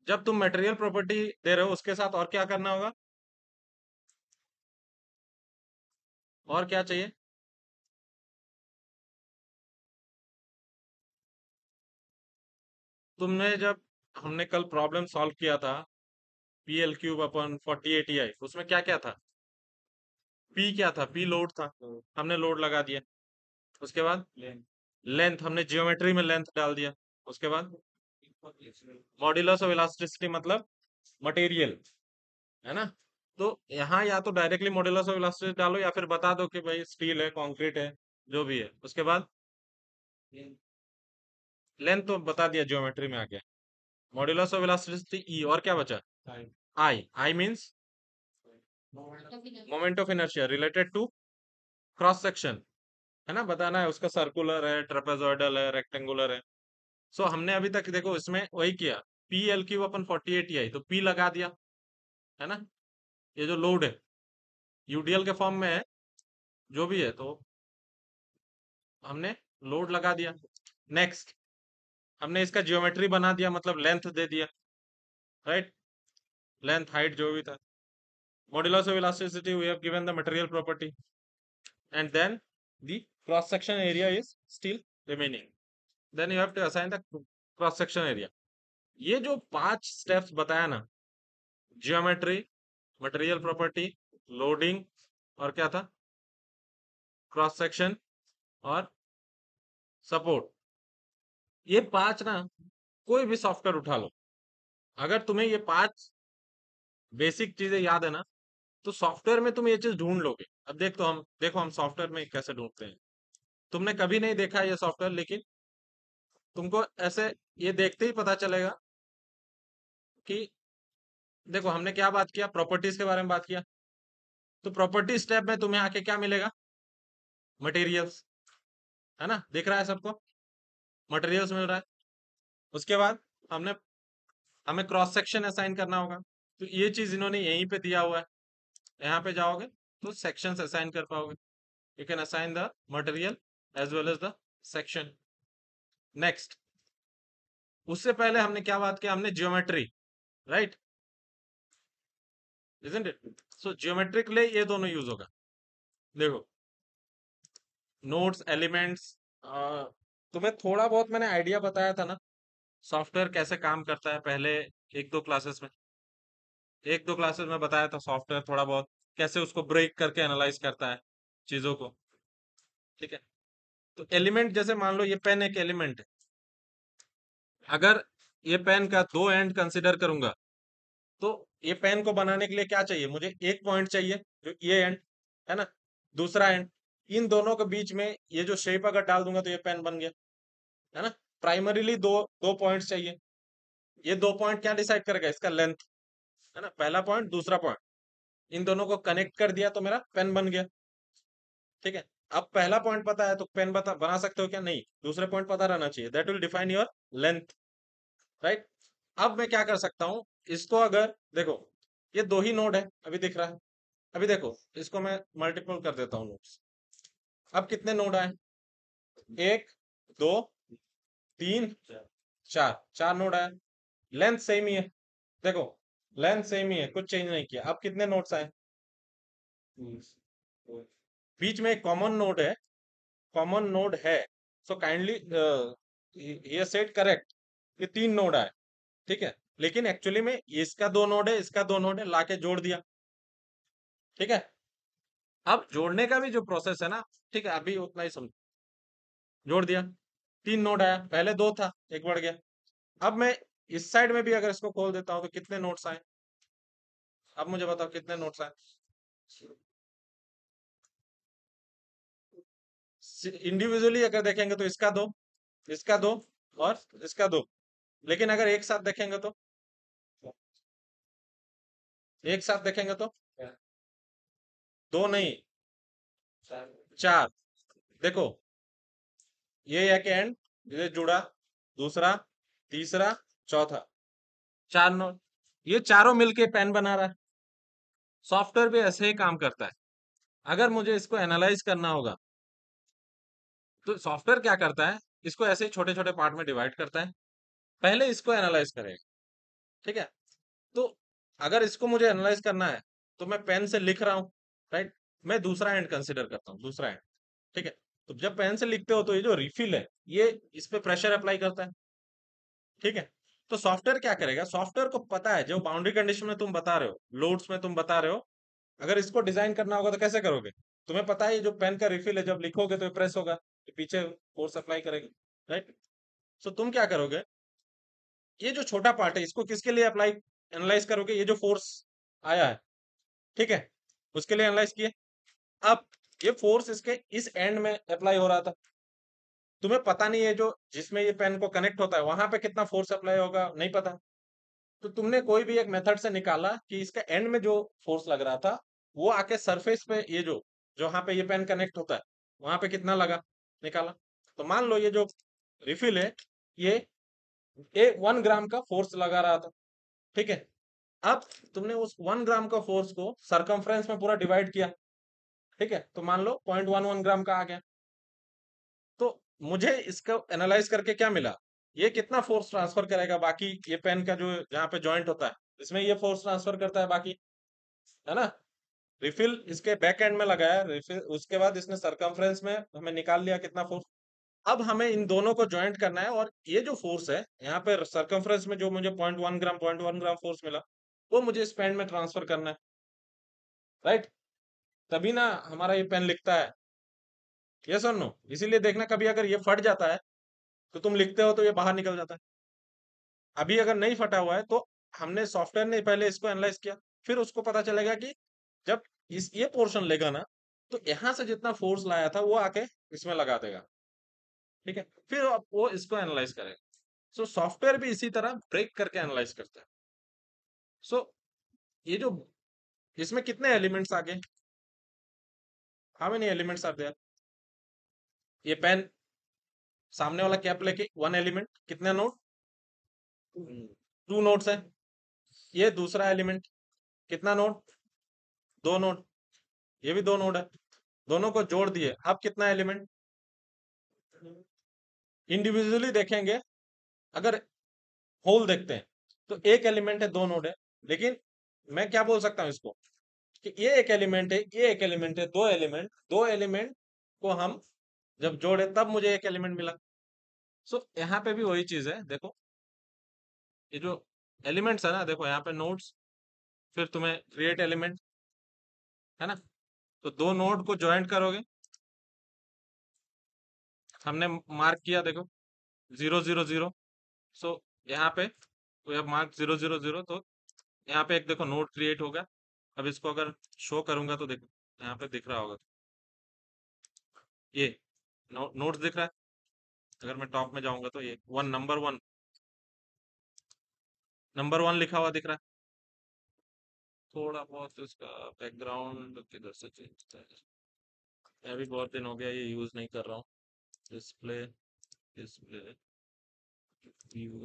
जब तुम material property दे रहे हो उसके साथ और क्या करना होगा, और क्या चाहिए? तुमने जब हमने कल प्रॉब्लम सॉल्व किया था PL³ अपन 40 ATI, उसमें क्या क्या था? P क्या था? P लोड था, हमने लोड लगा दिया। उसके बाद लेंथ, हमने जियोमेट्री में लेंथ डाल दिया। उसके बाद मॉड्यूलस ऑफ इलास्टिसिटी मतलब मटेरियल, है ना? तो यहाँ या तो डायरेक्टली मॉड्यूलस ऑफ इलास्टिसिटी डालो या फिर बता दो कि भाई स्टील है, कंक्रीट है, जो भी है। उसके बाद लेंथ तो बता दिया ज्योमेट्री में आके। मॉड्यूलस ऑफ इलास्टिसिटी ई, और क्या बचा? I. I means moment of inertia related to cross section, है ना? बताना है उसका सर्कुलर है, ट्रेपेजॉइडल है, रेक्टेंगुलर है। सो हमने अभी तक देखो इसमें वही किया, PL³ अपन 40 ATI, तो P लगा दिया, है ना? ये जो लोड है यूडीएल के फॉर्म में है, जो भी है, तो हमने लोड लगा दिया। नेक्स्ट हमने इसका जियोमेट्री बना दिया, मतलब लेंथ दे दिया, राइट? लेंथ, हाइट, जो भी था। Modulus of elasticity we have given the material property, and then the cross section area is still remaining, then you have to assign the cross section area. ये जो 5 steps बताया ना, geometry, material property, loading, और क्या था, cross section और support, ये 5 ना कोई भी सॉफ्टवेयर उठा लो, अगर तुम्हें ये 5 बेसिक चीजें याद है ना, तो सॉफ्टवेयर में तुम ये चीज ढूंढ लोगे। अब देखो हम सॉफ्टवेयर में कैसे ढूंढते हैं। तुमने कभी नहीं देखा ये सॉफ्टवेयर, लेकिन तुमको ऐसे ये देखते ही पता चलेगा कि देखो हमने क्या बात किया, प्रॉपर्टीज के बारे में बात किया। तो प्रॉपर्टी स्टेप में तुम्हें आके क्या मिलेगा? मटेरियल्स, है ना? दिख रहा है सबको? मटेरियल्स मिल रहा है। उसके बाद हमने हमें क्रॉस सेक्शन असाइन करना होगा, तो ये चीज इन्होंने यहीं पे दिया हुआ है। यहाँ पे जाओगे तो सेक्शंस असाइन कर पाओगे। You can assign the material as well as the section. Next, उससे पहले हमने क्या बात किया? हमने geometry, right? Isn't it? So geometry के लिए ये दोनों यूज होगा। देखो, नोड्स, एलिमेंट्स, तुम्हें थोड़ा बहुत मैंने आइडिया बताया था ना सॉफ्टवेयर कैसे काम करता है पहले, एक दो क्लासेस में। एक दो क्लासेस में बताया था सॉफ्टवेयर थोड़ा बहुत कैसे उसको ब्रेक करके एनालाइज करता है चीजों को, ठीक है? तो एलिमेंट, जैसे मान लो ये पेन एक एलिमेंट है। अगर ये पेन का दो एंड कंसिडर करूंगा, तो ये पेन को बनाने के लिए क्या चाहिए? मुझे एक पॉइंट चाहिए, जो ये एंड है ना, दूसरा एंड। इन दोनों के बीच में ये जो शेप अगर डाल दूंगा तो ये पेन बन गया, है ना? प्राइमरीली दो दो पॉइंट्स चाहिए। ये दो पॉइंट क्या डिसाइड करेगा? इसका लेंथ, है ना? पहला पॉइंट, दूसरा पॉइंट, इन दोनों को कनेक्ट कर दिया तो मेरा पेन बन गया, ठीक है? अब पहला पॉइंट पता है तो पेन बना सकते हो क्या? नहीं, दूसरे पॉइंट पता रहना चाहिए, that will define your length, right? अब मैं क्या कर सकता हूँ, इसको अगर देखो, ये दो ही नोड है, अभी दिख रहा है। अभी देखो, इसको मैं मल्टीपल कर देता हूँ नोड्स। अब कितने नोड आए? एक, दो, तीन, चार, चार नोड आए। लेंथ सेम ही है, देखो, लेंथ सेम ही है, कुछ चेंज नहीं किया। अब कितने नोड्स आए? बीच में एक कॉमन नोड है, कॉमन नोड है। सो काइंडली ये सेट करेक्ट, ये 3 नोड आए, ठीक है? लेकिन एक्चुअली में इसका 2 नोड है, इसका 2 नोड है, लाके जोड़ दिया, ठीक है? अब जोड़ने का भी जो प्रोसेस है ना, ठीक है, अभी उतना ही समझ। जोड़ दिया, 3 नोड आया, पहले दो था, एक बढ़ गया। अब मैं इस साइड में भी अगर इसको खोल देता हूं तो कितने नोट्स आए? अब मुझे बताओ कितने नोट्स आए? इंडिविजुअली अगर देखेंगे तो इसका दो, इसका दो, और इसका दो। लेकिन अगर एक साथ देखेंगे तो, एक साथ देखेंगे तो दो नहीं, चार। देखो, ये एक एंड, ये जुड़ा, दूसरा, तीसरा, चौथा, 4 नोड, ये चारों मिलके पेन बना रहा है। सॉफ्टवेयर भी ऐसे ही काम करता है। अगर मुझे इसको एनालाइज करना होगा, तो सॉफ्टवेयर क्या करता है, इसको ऐसे ही छोटे छोटे पार्ट में डिवाइड करता है, पहले इसको एनालाइज करेगा, ठीक है। तो अगर इसको मुझे एनालाइज करना है तो मैं पेन से लिख रहा हूँ, राइट। मैं दूसरा एंड कंसिडर करता हूँ, दूसरा एंड। ठीक है। तो जब पेन से लिखते हो तो ये जो रिफिल है ये इस पे प्रेशर अप्लाई करता है। ठीक है। तो सॉफ्टवेयर क्या करेगा, सॉफ्टवेयर को पता है जो बाउंड्री कंडीशन में तुम बता रहे हो, लोड्स में तुम बता रहे हो, अगर इसको डिजाइन करना होगा तो कैसे करोगे। तुम्हें पता है ये जो पेन का रिफिल है जब लिखोगे तो प्रेस होगा, तो पीछे फोर्स अप्लाई करेगा, राइट। सो तुम क्या करोगे, ये जो छोटा पार्ट है इसको किसके लिए अप्लाई एनालाइज करोगे, ये जो फोर्स आया है, ठीक है, उसके लिए एनालाइज किए। अब ये फोर्स इसके इस एंड में अप्लाई हो रहा था, तुम्हें पता नहीं है जो जिसमें ये पेन को कनेक्ट होता है वहां पे कितना फोर्स अप्लाई होगा, नहीं पता। तो तुमने कोई भी एक मेथड से निकाला कि इसका एंड में जो फोर्स लग रहा था वो आके सरफेस पे ये जो जहाँ पे ये पेन कनेक्ट होता है वहां पे कितना लगा, निकाला। तो मान लो ये जो रिफिल है ये 1 ग्राम का फोर्स लगा रहा था, ठीक है। अब तुमने उस 1 ग्राम का फोर्स को सरकमफ्रेंस में पूरा डिवाइड किया, ठीक है, तो मान लो 0.11 ग्राम का आ गया। तो मुझे इसको एनालाइज करके क्या मिला, ये कितना फोर्स ट्रांसफर करेगा बाकी ये पेन का जो जहाँ पे जॉइंट होता है इसमें ये फोर्स ट्रांसफर करता है बाकी, है ना। रिफिल इसके बैक एंड में लगाया रिफिल, उसके बाद इसने सरकमफ्रेंस में हमें निकाल लिया कितना फोर्स। अब हमें इन दोनों को ज्वाइंट करना है और ये जो फोर्स है यहाँ पे सरकमफ्रेंस में जो मुझे 0.1 ग्राम फोर्स मिला वो मुझे इस पेन में ट्रांसफर करना है, राइट। तभी ना हमारा ये पेन लिखता है, यस और नो। इसीलिए देखना कभी अगर ये फट जाता है तो तुम लिखते हो तो ये बाहर निकल जाता है। अभी अगर नहीं फटा हुआ है तो हमने सॉफ्टवेयर ने पहले इसको एनालाइज किया, फिर उसको पता चलेगा कि जब इस ये पोर्शन लेगा ना तो यहाँ से जितना फोर्स लाया था वो आके इसमें लगा देगा, ठीक है। फिर अब वो इसको एनालाइज करेगा। सो सॉफ्टवेयर भी इसी तरह ब्रेक करके एनालाइज करता है। सो ये जो इसमें कितने एलिमेंट्स आ गए, how many elements are there. ये पेन सामने वाला कैप लेके 1 एलिमेंट, कितने नोड, 2 नोड्स है। ये दूसरा एलिमेंट कितना नोड, 2 नोड। ये भी 2 नोड है, दोनों को जोड़ दिए अब कितना एलिमेंट। इंडिविजुअली देखेंगे, अगर होल देखते हैं तो एक एलिमेंट है, 2 नोड है। लेकिन मैं क्या बोल सकता हूँ इसको कि ये एक एलिमेंट है, ये एक एलिमेंट है, 2 एलिमेंट, 2 एलिमेंट को हम जब जोड़े तब मुझे एक एलिमेंट मिला। सो यहाँ पे भी वही चीज है, देखो ये जो एलिमेंट्स है ना, देखो यहाँ पे नोड्स, फिर तुम्हें क्रिएट एलिमेंट, है ना। तो 2 नोड को ज्वाइंट करोगे, हमने मार्क किया देखो 0 0 0। सो यहाँ पे वी हैव मार्क 0 0 0। तो यहाँ पे एक देखो नोड क्रिएट होगा। अब इसको अगर शो करूंगा तो देखो यहाँ पे दिख रहा होगा, ये नोड्स दिख रहा है। अगर मैं टॉप में जाऊंगा तो ये नंबर 1 लिखा हुआ दिख रहा है। थोड़ा बहुत इसका बैकग्राउंड किधर से चेंज होता है, मैं भी बहुत दिन हो गया ये यूज नहीं कर रहा हूँ। डिस्प्ले, डिस्प्ले व्यू,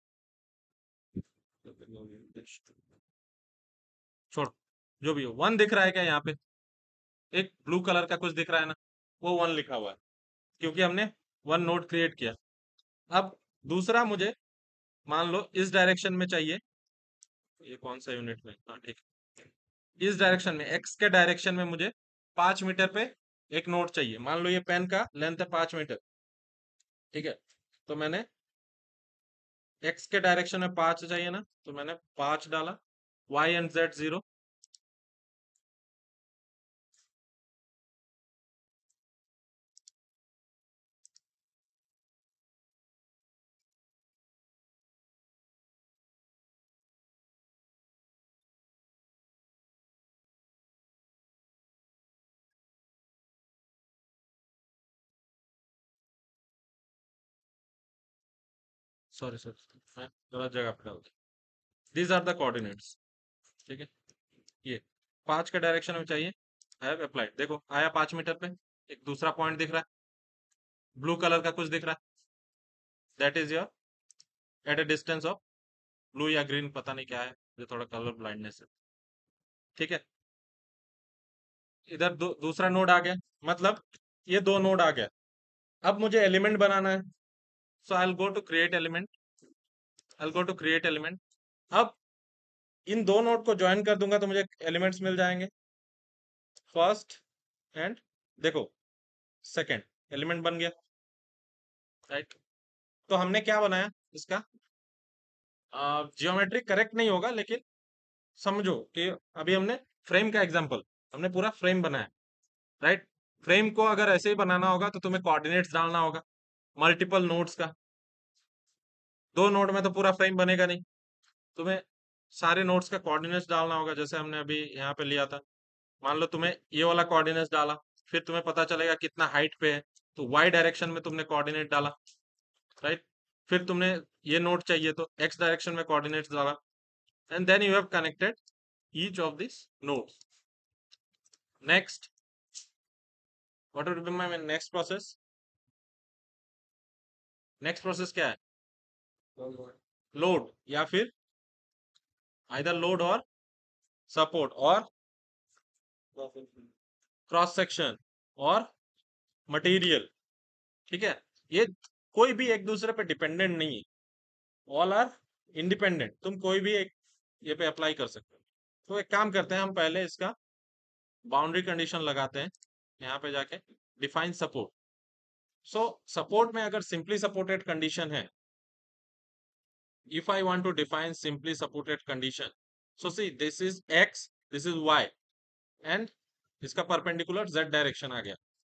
छोड़, जो भी हो 1 दिख रहा है क्या यहाँ पे, एक ब्लू कलर का कुछ दिख रहा है ना, वो 1 लिखा हुआ है क्योंकि हमने 1 नोड क्रिएट किया। अब दूसरा मुझे मान लो इस डायरेक्शन में चाहिए, ये कौन सा यूनिट में, हाँ ठीक है, इस डायरेक्शन में एक्स के डायरेक्शन में मुझे 5 मीटर पे एक नोड चाहिए। मान लो ये पेन का लेंथ है 5 मीटर, ठीक है। तो मैंने एक्स के डायरेक्शन में 5 चाहिए ना, तो मैंने 5 डाला, y and z 0। Sorry sorry, मैं गलत जगह पे डाल दिया। दीज आर द कोऑर्डिनेट्स, ठीक है। ये 5 के डायरेक्शन में चाहिए, हैव अप्लाइड, देखो आया 5 मीटर पे। एक दूसरा पॉइंट दिख रहा है, ब्लू कलर का कुछ दिख रहा है, that is your at a distance of blue या ग्रीन, पता नहीं क्या है, ये थोड़ा कलर ब्लाइंडनेस है, ठीक है। इधर दूसरा नोड आ गया, मतलब ये 2 नोड आ गया। अब मुझे एलिमेंट बनाना है, so I will go to create element, I will go to create element. अब इन दो नोड को ज्वाइन कर दूंगा तो मुझे एलिमेंट्स मिल जाएंगे, फर्स्ट एंड देखो सेकंड एलिमेंट बन गया, राइट। तो हमने क्या बनाया इसका, जियोमेट्री करेक्ट नहीं होगा लेकिन समझो कि अभी हमने फ्रेम का एग्जांपल, हमने पूरा फ्रेम बनाया, राइट। फ्रेम को अगर ऐसे ही बनाना होगा तो तुम्हें कोऑर्डिनेट्स डालना होगा मल्टीपल नोड्स का, दो नोड में तो पूरा फ्रेम बनेगा नहीं, तुम्हें सारे नोड्स का कोऑर्डिनेट्स डालना होगा। जैसे हमने अभी यहाँ पे लिया था, मान लो तुम्हें ये वाला कोऑर्डिनेट्स डाला, फिर तुम्हें पता चलेगा कितना हाइट पे है, तो वाई डायरेक्शन में तुमने कोऑर्डिनेट डाला, राइट। फिर तुमने ये नोड चाहिए तो एक्स डायरेक्शन में कोऑर्डिनेट्स डाला, and then you have connected each of this nodes. Next, what will be my next process, next process क्या है, लोड, या फिर आइदर लोड और सपोर्ट और क्रॉस सेक्शन और मटेरियल, ठीक है। ये कोई भी एक दूसरे पे डिपेंडेंट नहीं है, ऑल आर इंडिपेंडेंट, तुम कोई भी एक ये पे अप्लाई कर सकते हो। तो एक काम करते हैं, हम पहले इसका बाउंड्री कंडीशन लगाते हैं यहाँ पे जाके, डिफाइन सपोर्ट। सो सपोर्ट में अगर सिंपली सपोर्टेड कंडीशन है, if I want to define simply supported condition, so see this is x, this is y, and इसका परपेंडिकुलर z डायरेक्शन आ गया।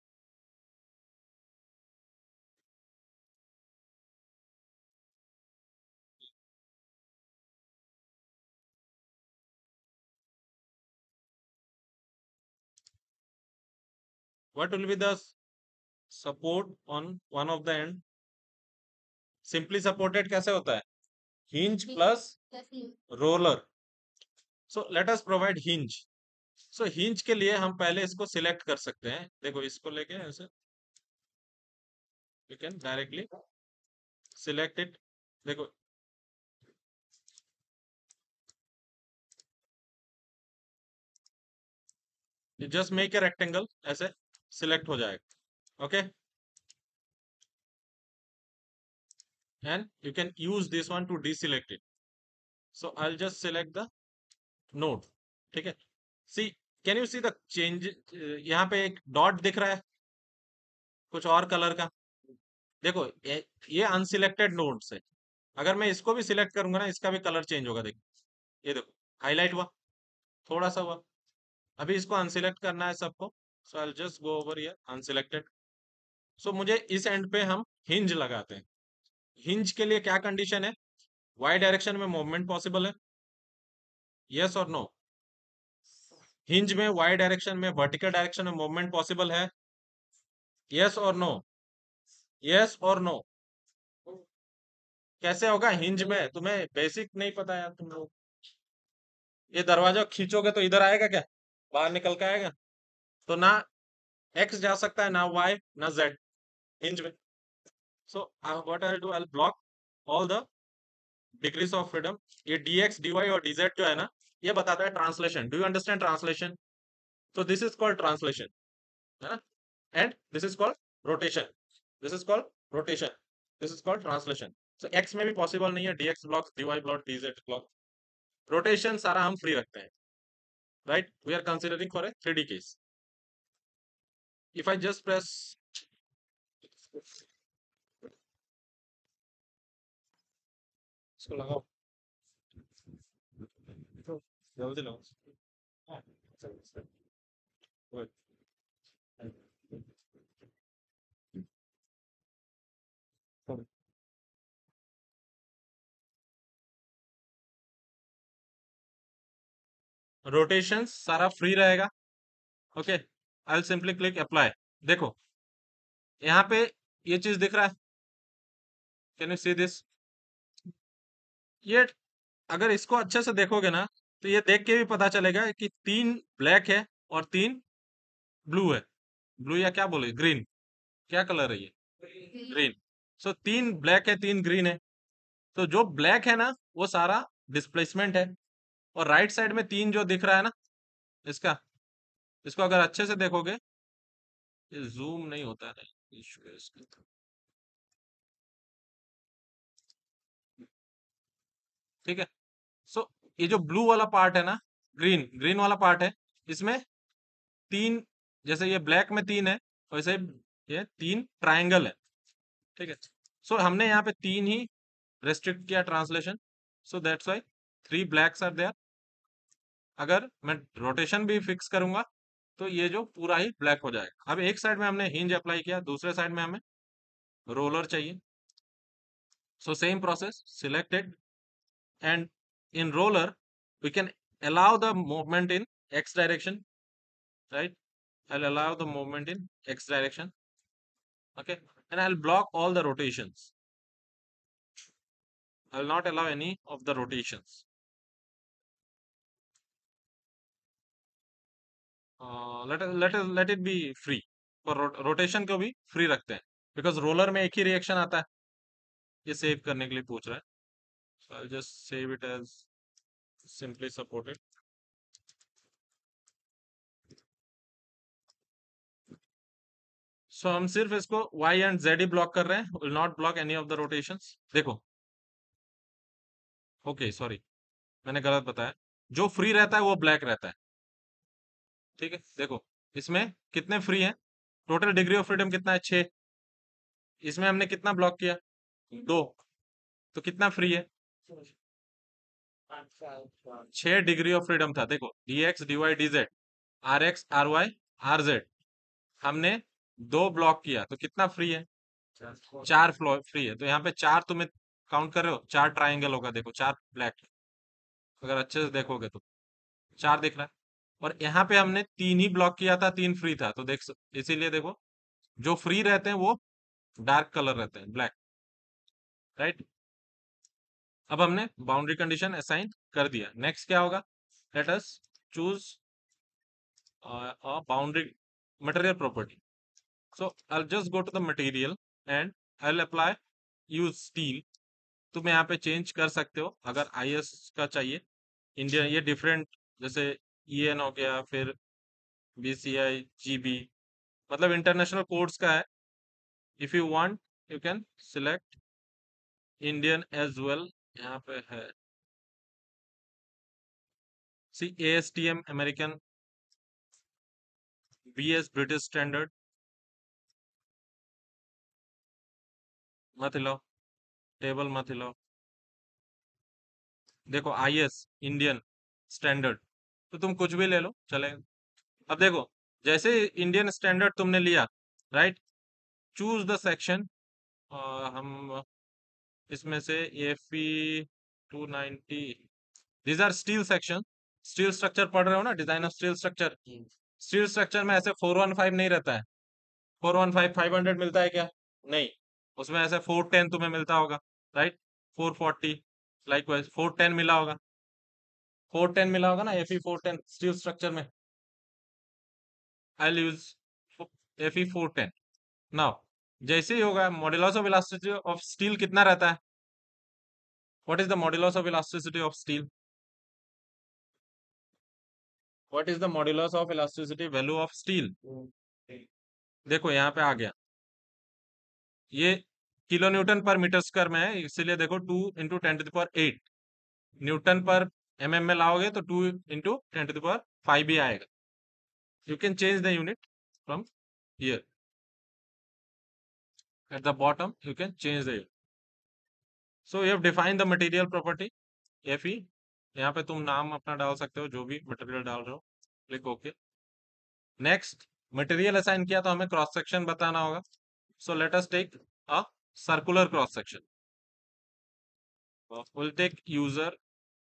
What will be the support on one of the end? Simply supported कैसे होता है, hinge plus roller. So let us provide hinge. So hinge के लिए हम पहले इसको सिलेक्ट कर सकते हैं, देखो इसको लेके ऐसे you can directly select it, देखो जस्ट मेक ए रेक्टेंगल, ऐसे सिलेक्ट हो जाएगा, okay. And you can use this one to deselect it. So I'll just select the node, ठीक है। See, can you see the change, यहाँ पे एक dot दिख रहा है कुछ और कलर का, देखो ये अनसिलेक्टेड नोड्स है, अगर मैं इसको भी सिलेक्ट करूंगा ना इसका भी कलर चेंज होगा, देखो ये देखो हाईलाइट हुआ, थोड़ा सा हुआ। अभी इसको अनसिलेक्ट करना है सबको, so I just go over here unselected. So मुझे इस एंड पे हम हिंज लगाते हैं। हिंज के लिए क्या कंडीशन है, वाई डायरेक्शन में मूवमेंट पॉसिबल है, यस और नो। हिंज में वाई डायरेक्शन में वर्टिकल डायरेक्शन में मूवमेंट पॉसिबल है, यस और नो, यस और नो। कैसे होगा हिंज में, तुम्हें बेसिक नहीं पता यार तुम लोग, ये दरवाजा खींचोगे तो इधर आएगा क्या, बाहर निकल के आएगा, तो ना एक्स जा सकता है ना वाई ना जेड हिंज में। So what I do, I block all the degrees of freedom. ये dx dy और dz जो है ना, ये बताता है translation, do you understand translation, तो दिस इज कॉल्ड ट्रांसलेशन, है ना। And this is called rotation, this is called rotation, this is called translation. So x में भी पॉसिबल नहीं है, dx block dy block dz block, rotation सारा हम free रखते हैं, right. We are considering for a 3D case. If I just press, इसको लगाओ जल्दी लगाओ, हाँ, good. रोटेशन सारा फ्री रहेगा, okay. I will simply click apply, देखो यहाँ पे ये चीज दिख रहा है, कैन यू सी दिस, ये अगर इसको अच्छे से देखोगे ना तो ये देख के भी पता चलेगा कि तीन ब्लैक है और तीन ब्लू है, ब्लू या क्या बोले ग्रीन, क्या कलर है ये, ग्रीन। सो तीन ब्लैक है तीन ग्रीन है, तो जो ब्लैक है ना वो सारा डिस्प्लेसमेंट है, और राइट साइड में तीन जो दिख रहा है ना इसका, इसको अगर अच्छे से देखोगे, ये जूम नहीं होता है, इशू है इसका, ठीक है। सो ये जो ब्लू वाला पार्ट है ना, ग्रीन ग्रीन वाला पार्ट है, इसमें तीन, जैसे ये ब्लैक में तीन है, वैसे ये तीन ट्रायंगल है। ठीक है, सो हमने यहाँ पे तीन ही रेस्ट्रिक्ट किया translation, so that's why three blocks are there. अगर मैं रोटेशन भी फिक्स करूंगा तो ये जो पूरा ही ब्लैक हो जाएगा। अब एक साइड में हमने हिंज अप्लाई किया, दूसरे साइड में हमें रोलर चाहिए। So same process, select it, and in roller we can allow the movement in x direction, right? I'll allow the movement in x direction, okay, and I'll block all the rotations. I will not allow any of the rotations. Let it be free, पर rotation को भी free रखते हैं, because roller में एक ही reaction आता है। ये सेव करने के लिए पूछ रहा है, so I'll just save it as simply supported. सो हम सिर्फ इसको y एंड z ही ब्लॉक कर रहे हैं, will not block any of the rotations. देखो, ओके सॉरी, मैंने गलत बताया, जो फ्री रहता है वो ब्लैक रहता है। ठीक है, देखो इसमें कितने फ्री हैं, टोटल डिग्री ऑफ फ्रीडम कितना है, 6। इसमें हमने कितना ब्लॉक किया, 2, तो कितना फ्री है, 6 डिग्री ऑफ फ्रीडम था। देखो d x d y d z, r x r y r z, हमने 2 ब्लॉक किया तो कितना फ्री है, 4 फ्री है। तो यहाँ पे 4 तुम्हें काउंट कर रहे हो, 4 ट्राइंगल होगा, देखो 4 ब्लैक, अगर अच्छे से देखोगे तो 4 दिख रहा है। और यहाँ पे हमने 3 ही ब्लॉक किया था, 3 फ्री था, तो इसीलिए देखो जो फ्री रहते हैं वो डार्क कलर रहते हैं, ब्लैक, राइट। अब हमने बाउंड्री कंडीशन असाइन कर दिया, नेक्स्ट क्या होगा, let us choose boundary material property. So I just go to the material and I apply use steel. तुम यहाँ पे चेंज कर सकते हो अगर आईएस का चाहिए, इंडिया ये डिफरेंट, जैसे ईएन हो गया, फिर बीसीआई जीबी, मतलब इंटरनेशनल कोड्स का है। If you want you can select Indian as well, यहाँ पे है see ASTM American, BS British standard, मत हिलाओ, टेबल मत हिलाओ, देखो आईएस इंडियन स्टैंडर्ड, तो तुम कुछ भी ले लो चलेगा। अब देखो, जैसे इंडियन स्टैंडर्ड तुमने लिया, राइट, चूज द सेक्शन, हम इसमें से एफी 290, these are steel section. Steel structure पढ़ रहे हो ना, design of steel structure, steel structure में ऐसे 415 नहीं रहता है, 415 500 मिलता है क्या, नहीं, उसमें ऐसे 410 तुम्हें मिलता होगा, राइट, 440, लाइकवाइज 410 मिला होगा, 410 मिला होगा ना, एफई 410 स्टील स्ट्रक्चर में। आई यूज एफई 410। नाउ जैसे ही होगा, modulus of elasticity of steel कितना रहता है, what is the modulus of elasticity of steel, what is the modulus of elasticity value of steel. देखो यहाँ पे आ गया, ये kilo newton per metre square में है, इसीलिए देखो 2 × 10⁸ न्यूटन पर mm में लाओगे तो 2 × 10⁵ भी आएगा। You can change the unit from here, at the bottom you can change the unit. So you have define the material property F E, यहाँ पे तुम नाम अपना डाल सकते हो, जो भी मटेरियल डाल रहे हो, click okay. Next, material assign किया तो हमें क्रॉस सेक्शन बताना होगा। So let us take a circular cross section, will take user,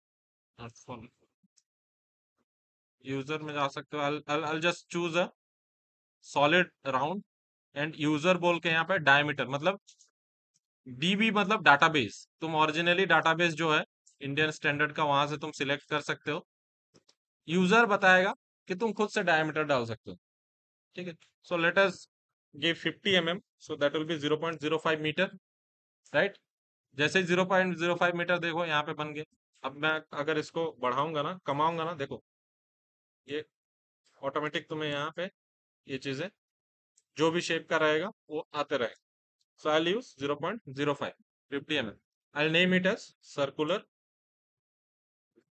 user में जा सकते हो, I'll just choose a solid round and user बोल के यहाँ पे डायमीटर, मतलब डीबी मतलब डाटाबेस, तुम ओरिजिनली डाटाबेस जो है इंडियन स्टैंडर्ड का, वहां से तुम सिलेक्ट कर सकते हो। यूजर बताएगा कि तुम खुद से डायमीटर डाल सकते हो, ठीक है। So let us give 50 mm, so that will be 0.05 metre, right. जैसे 0.05 मीटर देखो यहाँ पे बन गए। अब मैं अगर इसको बढ़ाऊंगा ना, कमाऊंगा ना, देखो ये ऑटोमेटिक तुम्हें यहाँ पे ये चीजें जो भी शेप का रहेगा वो आते रहेगा। So I use 0.05 50 mm, I name it as circular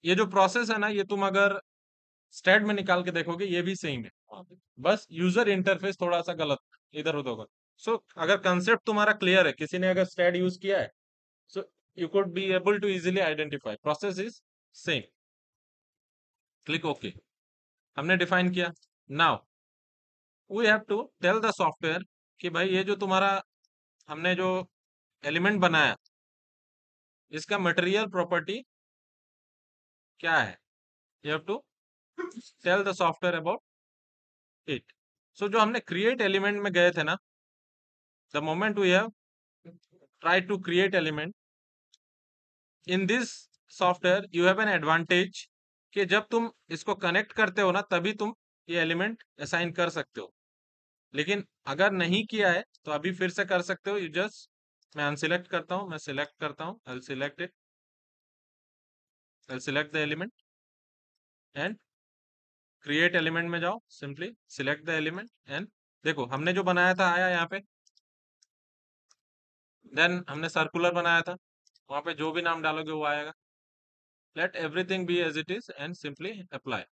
ये जो प्रोसेस है ना, ये तुम अगर स्टेट में निकाल के देखोगे ये भी सेम है वहाँ पे। बस यूजर इंटरफेस थोड़ा सा गलत इधर उधर होगा। सो अगर कंसेप्ट तुम्हारा क्लियर है, किसी ने अगर स्टेट यूज किया है, so you could be able to easily identify process is same. Click okay, हमने डिफाइन किया। Now we have to tell the software कि भाई ये जो तुम्हारा हमने जो एलिमेंट बनाया, इसका मटेरियल प्रॉपर्टी क्या है। You have to tell the software about it. So जो हमने क्रिएट एलिमेंट में गए थे ना, the moment we have try to create element in this software, you have an advantage कि जब तुम इसको कनेक्ट करते हो ना, तभी तुम ये एलिमेंट असाइन कर सकते हो। लेकिन अगर नहीं किया है तो अभी फिर से कर सकते हो। यू जस्ट, मैं अनसिलेक्ट करता हूँ, मैं सिलेक्ट करता हूँ, I select it, I select the element and create element में जाओ, simply select the element and देखो हमने जो बनाया था आया यहाँ पे। देन हमने सर्कुलर बनाया था, वहां पे जो भी नाम डालोगे वो आएगा। Let everything be as it is and simply apply.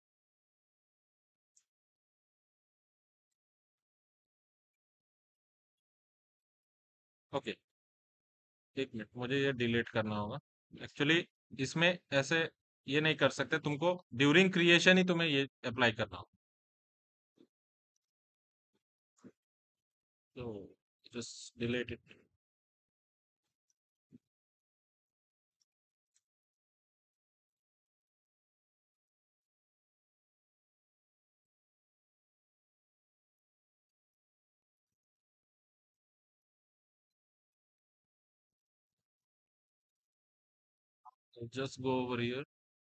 Okay, एक मिनट, मुझे ये डिलीट करना होगा एक्चुअली। इसमें ऐसे ये नहीं कर सकते, तुमको ड्यूरिंग क्रिएशन ही तुम्हें ये अप्लाई करना होगा। तो just delete it. Just go over here,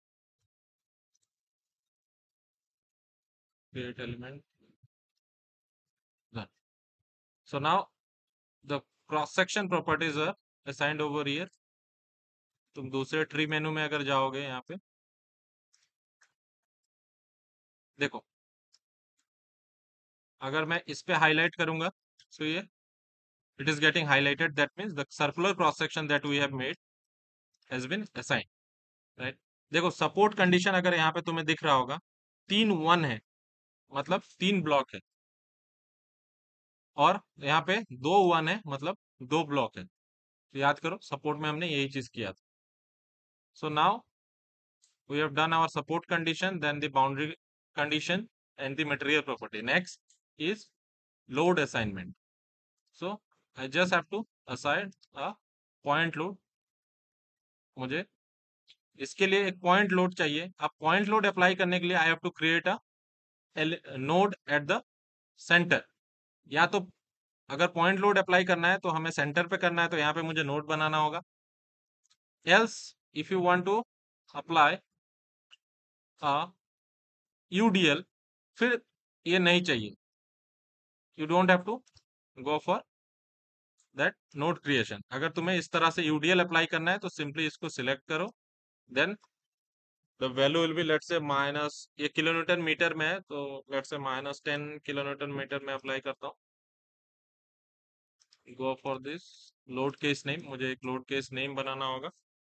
create element, done. So now the cross section properties are assigned over here. तुम दूसरे ट्री मेनू में अगर जाओगे यहाँ पे देखो, अगर मैं इस पे हाईलाइट करूंगा, so ये it is getting highlighted, that means the circular cross section that we have made has been assigned, right? देखो सपोर्ट कंडीशन अगर यहाँ पे तुम्हें दिख रहा होगा, 3 1 है, मतलब 3 ब्लॉक है, और यहाँ पे 2 1 है, मतलब 2 ब्लॉक है। तो याद करो सपोर्ट में हमने यही चीज किया था। So now we have done our support condition, then the boundary condition and the material property. Next is load assignment. So I just have to assign a point load। मुझे इसके लिए एक पॉइंट लोड चाहिए। अब point load apply करने के लिए I have to create a node at the centre. या तो अगर पॉइंट लोड अप्लाई करना है तो हमें सेंटर पे करना है, तो यहाँ पे मुझे नोड बनाना होगा। Else if you want to apply a UDL, फिर ये नहीं चाहिए, you don't have to go for that node creation. अगर तुम्हें इस तरह से यूडीएल अप्लाई करना है तो सिंपली इसको सिलेक्ट करो, then the value will be let's say minus, ये किलोमीटर मीटर में है तो लेट्स से -10 किलोमीटर में अप्लाई करता हूँ। Go for this load case name, मुझे एक लोड केस नेम बनाना होगा।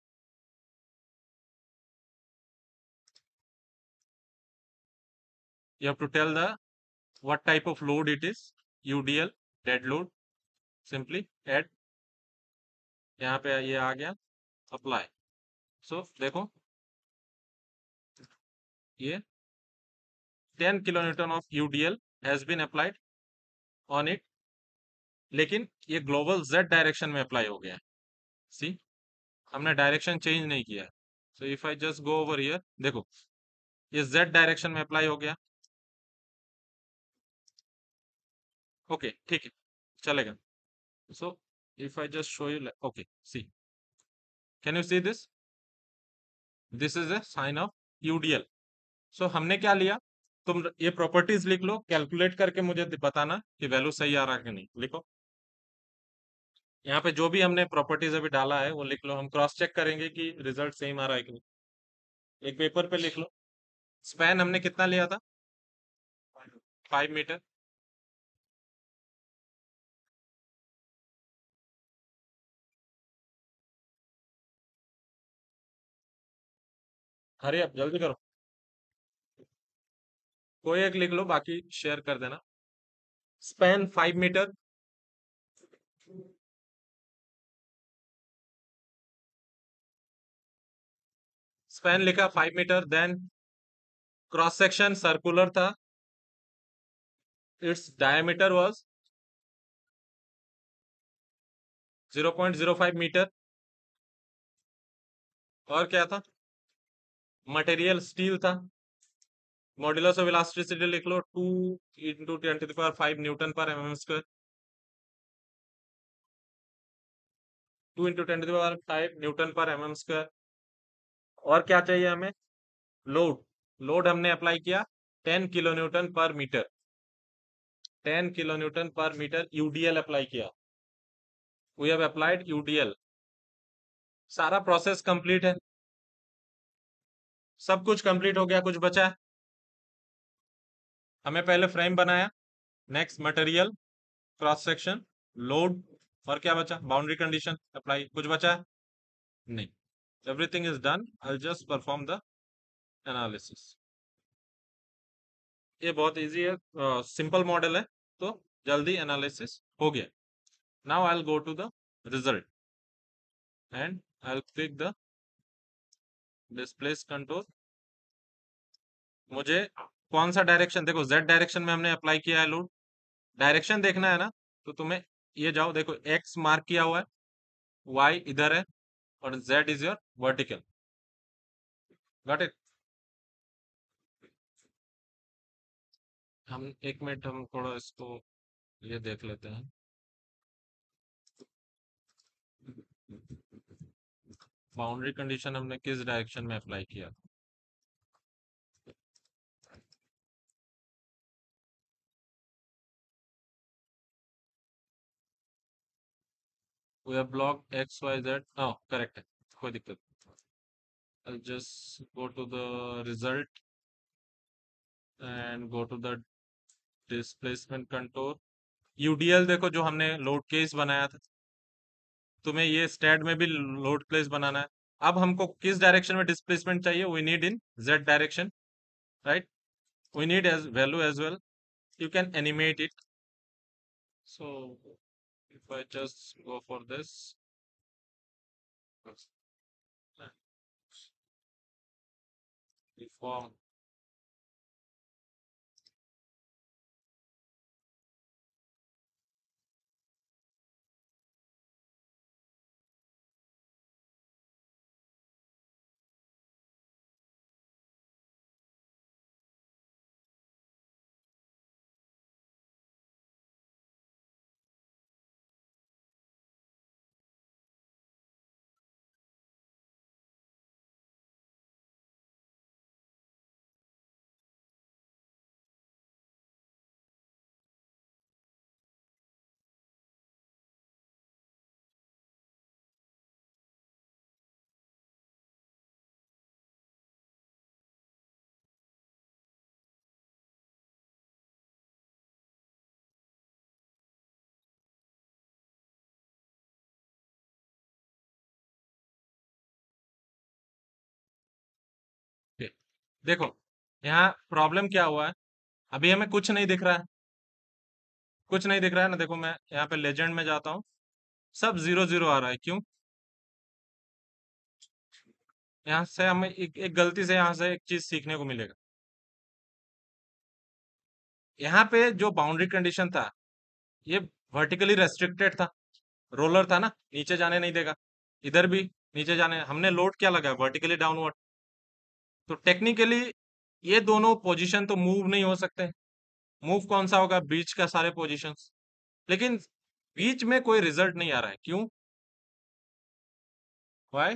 You have to tell the what type of load it is, UDL dead load, simply add, यहाँ पे ये आ गया, अप्लाई। सो देखो ये 10 kilonewton of UDL has been applied on it, लेकिन ये ग्लोबल जेड डायरेक्शन में अप्लाई हो गया है। सी, हमने डायरेक्शन चेंज नहीं किया है। So if I just go over here, देखो ये जेड डायरेक्शन में अप्लाई हो गया। ओके ठीक है, चलेगा। So if I just show you, okay see, can you see this, this is a sign of UDL. So हमने क्या लिया, तुम ये प्रॉपर्टीज लिख लो, कैलकुलेट करके मुझे बताना कि वैल्यू सही आ रहा है कि नहीं। लिखो यहाँ पे जो भी हमने प्रॉपर्टीज अभी डाला है वो लिख लो, हम क्रॉस चेक करेंगे कि रिजल्ट सेम आ रहा है कि नहीं। एक पेपर पे लिख लो। स्पैन हमने कितना लिया था, 5 मीटर। हरी अब जल्दी करो। कोई एक लिख लो, बाकी शेयर कर देना। Span 5 metre. स्पैन लिखा 5 metre, then cross section circular था, इट्स डायमीटर वाज 0.05 मीटर। और क्या था? मटेरियल स्टील था। मॉड्यूलस ऑफ इलास्टिसिटी लिख लो, 2 × 10⁵ न्यूटन पर mm²। 2 × 10⁵ न्यूटन पर mm²। और क्या चाहिए हमें? लोड। लोड हमने अप्लाई किया 10 kN/मीटर। 10 kN/मीटर यूडीएल अप्लाई किया। We have applied UDL. सारा प्रोसेस कंप्लीट है। सब कुछ कंप्लीट हो गया, कुछ बचा है? हमें पहले फ्रेम बनाया, next material, cross section, load, और क्या बचा? Boundary condition apply. कुछ बचा है? नहीं। Everything is done. I just perform the analysis. ये बहुत इजी है, सिंपल मॉडल है, तो जल्दी एनालिसिस हो गया। Now I will go to the result and I will click the displace control. मुझे कौन सा डायरेक्शन, देखो जेड डायरेक्शन में हमने अप्लाई किया है लोड। डायरेक्शन देखना है ना, तो तुम्हें ये जाओ, देखो एक्स मार्क किया हुआ है, वाई इधर है, और z is your vertical. Got it? हम 1 मिनट, हम थोड़ा इसको ये देख लेते हैं। बाउंड्री कंडीशन हमने किस डायरेक्शन में अप्लाई किया? We have block x y z, हाँ करेक्ट है, कोई दिक्कत नहीं। I'll just go to the result and go to the displacement contour। UDL देखो, जो हमने लोड केस बनाया था, तुम्हें ये स्टैड में भी लोड केस बनाना है। अब हमको किस डायरेक्शन में डिस्प्लेसमेंट चाहिए? We need in z direction, right? We need as value as well. You can animate it. So if I just go for this, reform, okay। देखो यहाँ प्रॉब्लम क्या हुआ है, अभी हमें कुछ नहीं दिख रहा है। कुछ नहीं दिख रहा है ना, देखो मैं यहाँ पे लेजेंड में जाता हूँ, सब 0 0 आ रहा है, क्यों? यहाँ से हमें एक गलती से यहाँ से एक चीज सीखने को मिलेगा। यहाँ पे जो बाउंड्री कंडीशन था, ये वर्टिकली रेस्ट्रिक्टेड था, रोलर था ना, नीचे जाने नहीं देगा। इधर भी नीचे जाने, हमने लोड क्या लगाया? Vertically downward. तो टेक्निकली ये दोनों पोजीशन तो मूव नहीं हो सकते। मूव कौन सा होगा? बीच का सारे पोजीशंस। लेकिन बीच में कोई रिजल्ट नहीं आ रहा है, क्यों? वाई?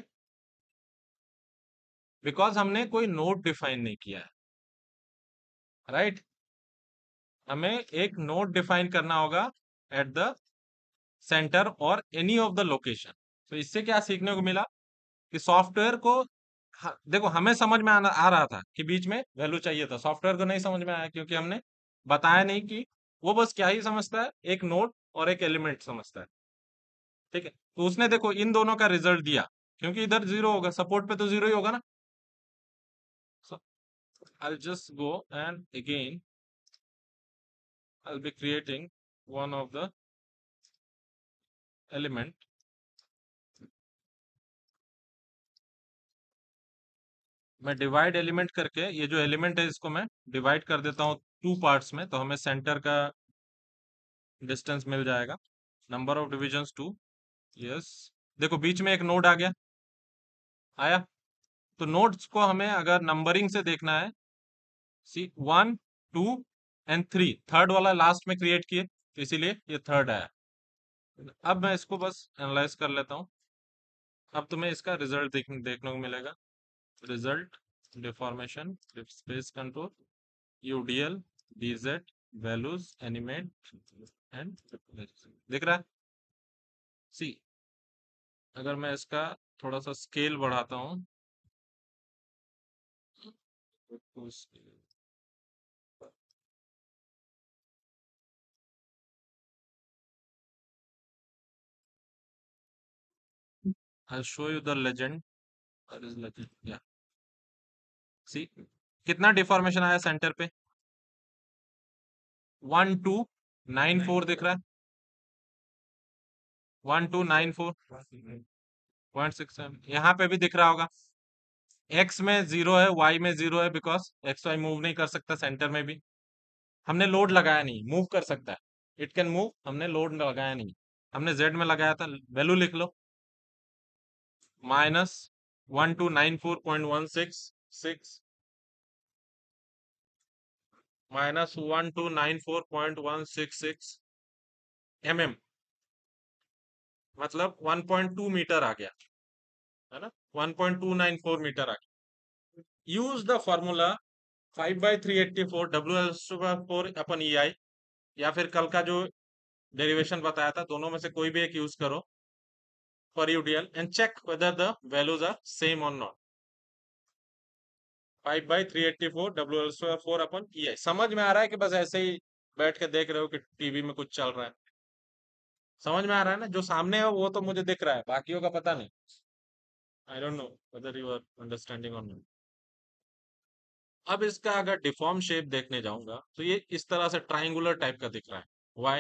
बिकॉज हमने कोई नोड डिफाइन नहीं किया है, राइट? हमें एक नोड डिफाइन करना होगा एट द सेंटर और एनी ऑफ द लोकेशन। तो इससे क्या सीखने को मिला कि सॉफ्टवेयर को, देखो हमें समझ में आ रहा था कि बीच में वैल्यू चाहिए था, सॉफ्टवेयर को नहीं समझ में आया, क्योंकि हमने बताया नहीं कि वो बस क्या ही समझता है, एक नोड और एक एलिमेंट समझता है। ठीक है, तो उसने देखो इन दोनों का रिजल्ट दिया, क्योंकि इधर 0 होगा, सपोर्ट पे तो 0 ही होगा ना। I'll just go and again I'll be creating one of the element. मैं डिवाइड एलिमेंट करके ये जो एलिमेंट है इसको मैं डिवाइड कर देता हूँ टू पार्ट्स में, तो हमें सेंटर का डिस्टेंस मिल जाएगा। Number of divisions 2। यस, देखो बीच में एक नोड आ गया, आया। तो नोड्स को हमें अगर नंबरिंग से देखना है, सी 1 2 एंड 3, थर्ड वाला लास्ट में क्रिएट किए, तो इसीलिए ये थर्ड आया। अब मैं इसको बस एनालाइज कर लेता हूँ। अब तुम्हें इसका रिजल्ट देखने को मिलेगा। Result, deformation, space control, UDL, DZ, values, animate and दिख रहा है। सी, अगर मैं इसका थोड़ा सा स्केल बढ़ाता हूँ, I'll show you the legend. That is legend. Yeah. सी, कितना डिफॉर्मेशन आया सेंटर पे? 1294 दिख रहा है। 1294 0.67 यहाँ पे भी दिख रहा होगा। एक्स में जीरो है, वाई में जीरो है, बिकॉज एक्स वाई मूव नहीं कर सकता। सेंटर में भी हमने लोड लगाया नहीं, मूव कर सकता है, इट कैन मूव, हमने लोड लगाया नहीं। हमने जेड में लगाया था। वैल्यू लिख लो, -1294.166 -1294.166 mm, मतलब 1.2 मीटर आ गया, है ना। 1.294 मीटर आ गया। Use the formula 5/384 WL/4 upon EI, या फिर कल का जो डेरिवेशन बताया था, दोनों में से कोई भी एक यूज करो for UDL and check whether the values are same और नॉट। 5/384 WL/4 upon EI। समझ में आ रहा है कि बस ऐसे ही बैठ के देख रहे हो कि टीवी में कुछ चल रहा है? समझ में आ रहा है ना? जो सामने है वो तो मुझे दिख रहा है, बाकियों का पता नहीं। I don't know whether you are understanding और नॉट। अब इसका अगर डिफॉर्म शेप देखने जाऊंगा तो ये इस तरह से ट्राइंगुलर टाइप का दिख रहा है। वाई?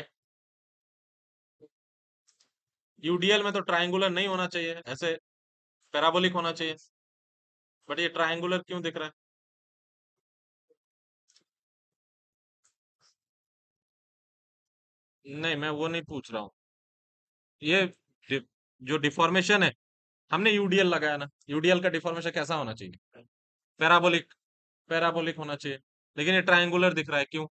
यूडीएल में तो ट्राइंगुलर नहीं होना चाहिए, ऐसे पैराबोलिक होना चाहिए, बट ये ट्राइंगुलर क्यों दिख रहा है? नहीं, मैं वो नहीं पूछ रहा हूँ। ये डि- जो डिफॉर्मेशन है, हमने यूडीएल लगाया ना, यूडीएल का डिफॉर्मेशन कैसा होना चाहिए? पैराबोलिक, पैराबोलिक होना चाहिए, लेकिन ये ट्राइंगुलर दिख रहा है, क्यों?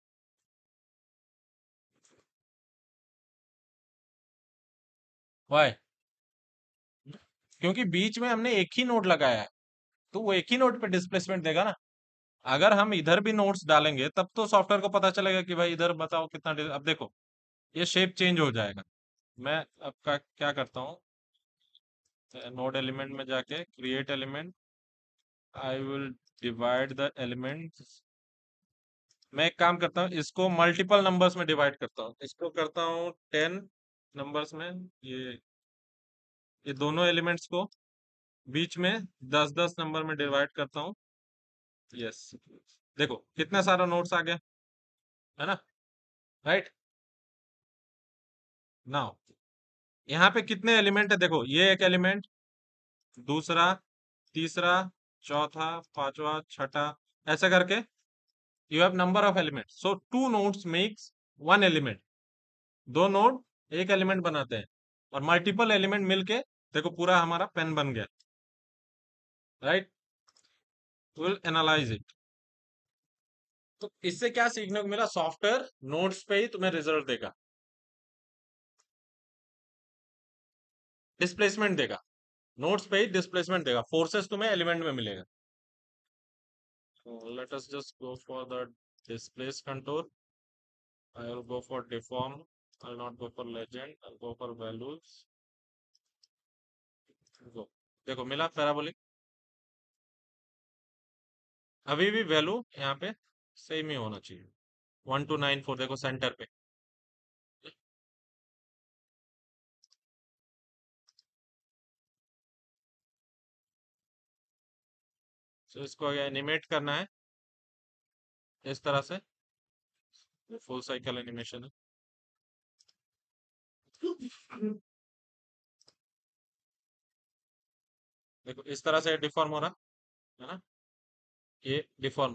वाई? क्योंकि बीच में हमने एक ही नोड लगाया है, तो वो एक ही नोड पे डिस्प्लेसमेंट देगा ना। अगर हम इधर भी नोड्स डालेंगे तब तो सॉफ्टवेयर को पता चलेगा कि भाई इधर बताओ कितना अब देखो ये शेप चेंज हो जाएगा। मैं अब का क्या करता हूँ, नोड एलिमेंट में जाके create element, I will divide the elements. मैं एक काम करता हूँ, इसको मल्टीपल नंबर्स में डिवाइड करता हूँ, इसको करता हूँ 10 नंबर्स में। ये दोनों एलिमेंट्स को बीच में 10-10 नंबर में डिवाइड करता हूँ। यस, देखो कितना सारा नोट्स आ गया, है ना, राइट। नाउ यहाँ पे कितने एलिमेंट है? देखो ये एक एलिमेंट, दूसरा, तीसरा, चौथा, पांचवा, छठा, ऐसा करके you have number of element. So two nodes makes one element. दो नोड एक एलिमेंट बनाते हैं, और मल्टीपल एलिमेंट मिलके देखो पूरा हमारा पेन बन गया, राइट। Will analyse it. तो इससे क्या सीखने को मिला? सॉफ्टवेयर नोड्स पे ही तुम्हें रिजल्ट देगा, डिस्प्लेसमेंट देगा। नोड्स पे ही डिस्प्लेसमेंट देगा, फोर्सेस तुम्हें एलिमेंट में मिलेगा। So let us just go for the displace contour. I will go for deform. I'll not go for legend. I'll go for values. Go. देखो मिला पैराबोलिक। अभी भी वैल्यू यहाँ पे सेम ही होना चाहिए, 1294 देखो सेंटर पे। तो इसको एनिमेट करना है, इस तरह से फुल साइकिल एनिमेशन है। देखो इस तरह से डिफॉर्म हो रहा है ना, ये डिफॉर्म।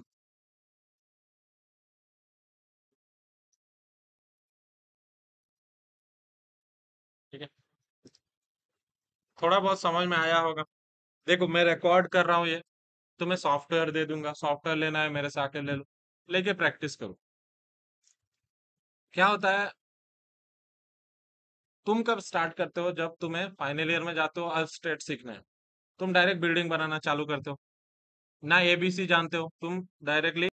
ठीक है, थोड़ा बहुत समझ में आया होगा। देखो मैं रिकॉर्ड कर रहा हूँ ये, तुम्हें सॉफ्टवेयर दे दूंगा, सॉफ्टवेयर लेना है मेरे से आके ले लो, लेके प्रैक्टिस करो। क्या होता है, तुम कब स्टार्ट करते हो, जब तुम्हें फाइनल ईयर में जाते हो अब स्टेट सीखना है, तुम डायरेक्ट बिल्डिंग बनाना चालू करते हो, ना एबीसी जानते हो तुम, डायरेक्टली।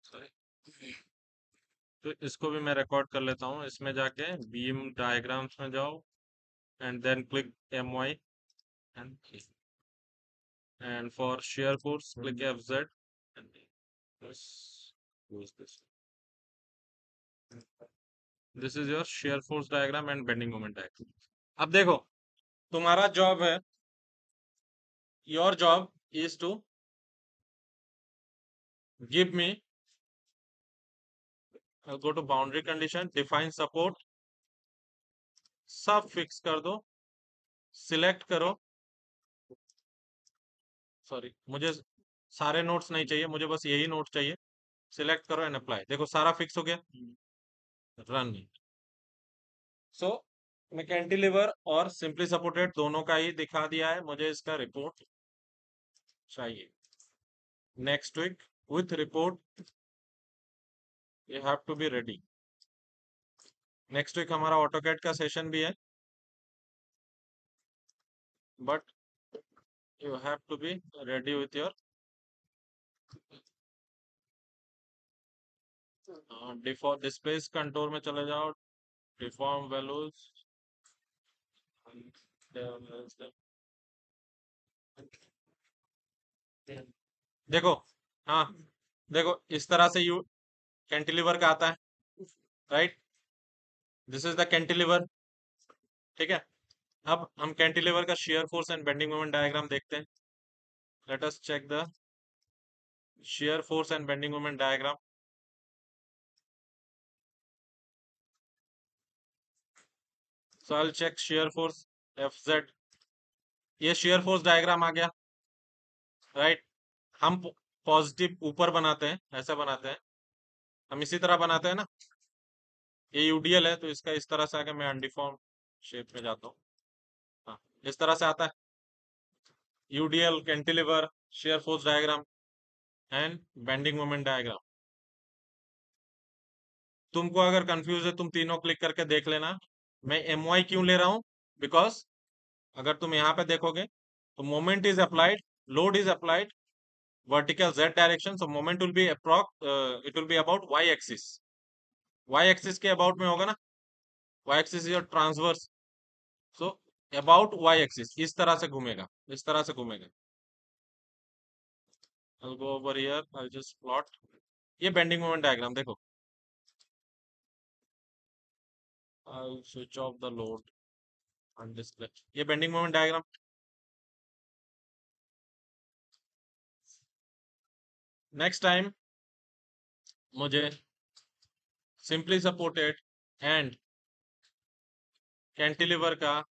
तो इसको भी मैं रिकॉर्ड कर लेता हूँ, इसमें जाके बीम डायग्राम्स में जाओ and then click my and for shear force click fz and this is your shear force diagram and bending moment diagram. अब देखो, तुम्हारा जॉब है, your job is to give me, go to boundary condition, define support, सब fix कर दो, select करो, sorry मुझे सारे नोट्स नहीं चाहिए, मुझे बस यही नोट चाहिए, सिलेक्ट करो एंड अप्लाई। देखो सारा फिक्स हो गया, रन। सो मैं कैंटिलीवर और सिंपली सपोर्टेड दोनों का ही दिखा दिया है, मुझे इसका रिपोर्ट चाहिए। Next week with report you have to be ready. Next week हमारा ऑटोकैड का सेशन भी है, but you have to be ready with your default displace control में चले जाओ, डिफॉर्म वैल्यूज। देखो, हाँ देखो इस तरह से यू कैंटिलीवर का आता है, right, this is the cantilever. ठीक है, अब हम कैंटिलीवर का shear force and bending moment diagram देखते हैं। Let us check the shear force and bending moment diagram. So I'll check shear force Fz. ये shear force डायग्राम आ गया, राइट। हम पॉजिटिव ऊपर बनाते हैं, ऐसा बनाते हैं, हम इसी तरह बनाते हैं ना, ये यूडीएल है तो इसका इस तरह से आके मैं अनडिफॉर्म शेप में जाता हूँ। हाँ, इस तरह से आता है UDL, cantilever, shear force diagram and bending moment diagram. तुमको अगर कंफ्यूज है तुम तीनों क्लिक करके देख लेना। मैं एम वाई क्यों ले रहा हूँ, बिकॉज अगर तुम यहाँ पे देखोगे तो moment is applied, load is applied vertical z direction, so moment will be it will be about y axis, y axis के about में होगा ना, y axis is your transverse, so about y axis इस तरह से घूमेगा, इस तरह से घूमेगा। I'll go over here, I'll just plot ये bending moment diagram देखो। I'll switch off the load on display, ये bending moment diagram। Next time मुझे सिंपली सपोर्टेड एंड कैंटिलीवर का